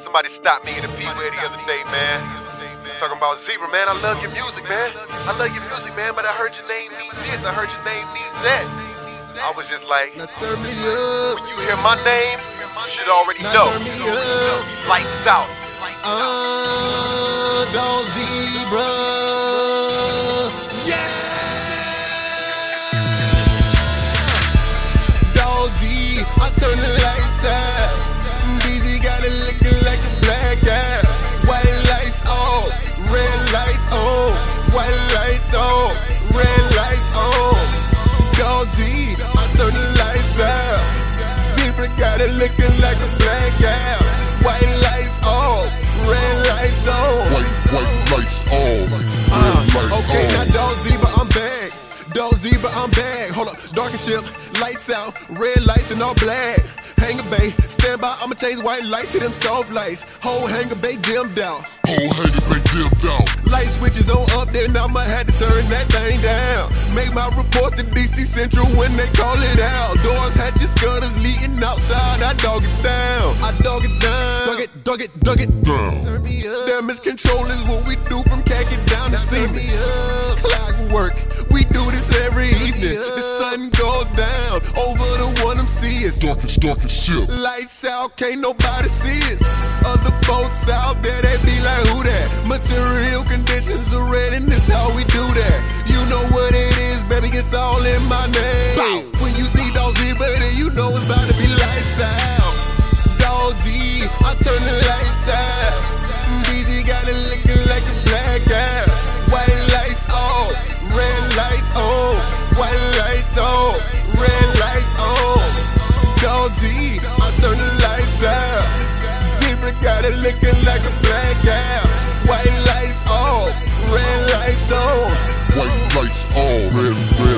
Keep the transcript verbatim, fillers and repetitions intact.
Somebody stopped me in the P-Way the other day, man. Talking about Zebra, man, I love your music, man. I love your music, man, but I heard your name means this, I heard your name means that. I was just like, now turn me up. When you hear my name, you should already now know. Turn me up. Lights out. Uh, dog Zebra. Yeah. Dog Z, I turn the lights out. B Z got it looking like a black eye. White lights on, red lights on. White lights on, red lights on. Dog Z, I turn the lights out. Zebra got it looking like a black eye. White lights on, red lights on. White, white lights on, red uh, lights okay, on. now Dog Zebra, I'm back. Dog Zebra, I'm back. Hold up, darken ship, lights out, red lights and all black. Hanger bay, stand by, I'ma change white lights to them soft lights. Whole hanger bay dimmed out. Whole hanger bay dimmed out. Light switches on up, then I'ma have to turn that thing down. Make my report to D C Central when they call it out. Doors, hatches, gutters, leading outside, I dog it down. I dog it down. Dug it, dug it, dug it down. Turn me up. Damage control is what we do from khaki down to cement. Clockwork, we do this every evening. The sun goes down over the one I'm seeing. Darkest, darkest ship. Lights out, can't nobody see us. Other boats out there, they be like, who that? Material conditions are red and this how we do that. You know what it is, baby, it's all in my name. Bow. When you see Dog Zebra, then you know it's about to be lights out. Dog Z, I turn the lights out. B Z got it looking like a black eye. White lights on, red lights on. White lights on, red lights on. Dog Z, I turn the lights out. Zebra got it looking like a black eye. White lights on, red lights on. White lights on, red, red